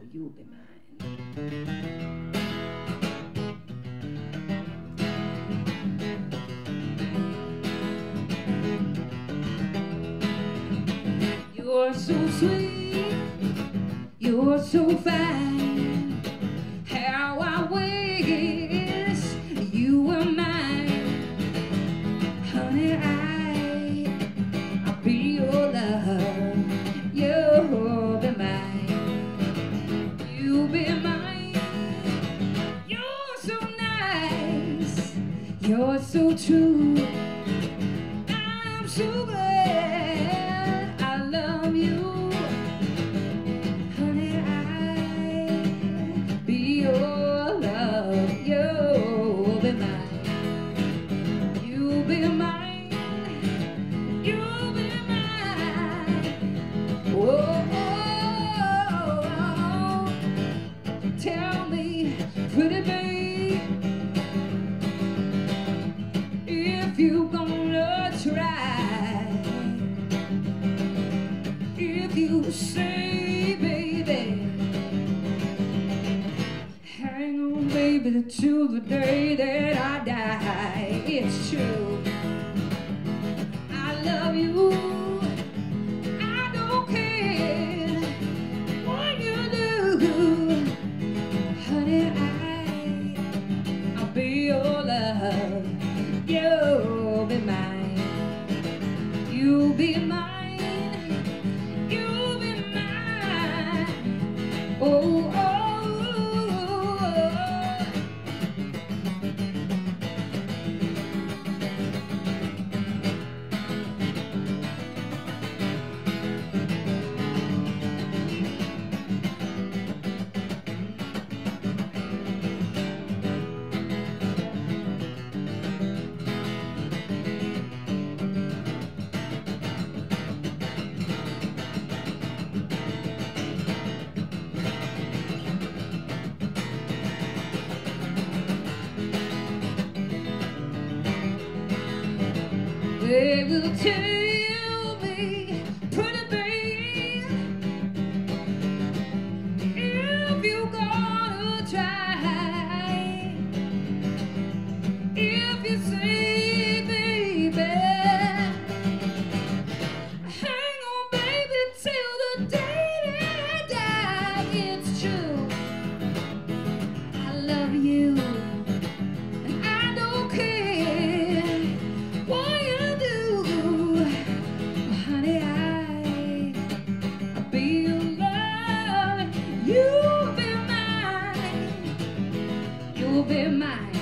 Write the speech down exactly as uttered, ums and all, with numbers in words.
you'll be mine. You're so sweet, you're so fine. How I wish you were mine. Honey, I, I'll be your love. You'll be mine. You'll be mine. You're so nice, you're so true. I'm so glad I love you. Honey, I'll be your love. You'll be mine. You'll be mine. You'll be mine. Oh, oh, oh. Tell me, pretty babe, if you gonna try, if you say, baby, hang on, baby, till the day that I die. It's true, I love you. I don't care what you do, honey, I, I'll be your love. You'll be mine. You'll be mine. You'll be mine. Oh, oh, they will tell me, pretty babe, if you gonna try, if you say, baby, hang on, baby, till the day that I die. It's true, I love you, and I don't care what you do, honey, I, I'll be your love. You'll be mine. You'll be mine.